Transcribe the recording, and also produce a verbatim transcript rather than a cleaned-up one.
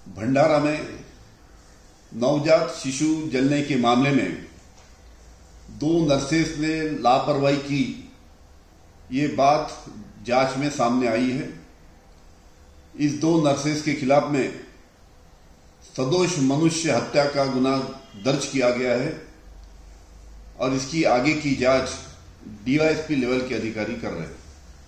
भंडारा में नवजात शिशु जलने के मामले में दो नर्सेस ने लापरवाही की, ये बात जांच में सामने आई है। इस दो नर्सेस के खिलाफ में सदोष मनुष्य हत्या का गुनाह दर्ज किया गया है और इसकी आगे की जांच डीवाईएसपी लेवल के अधिकारी कर रहे हैं।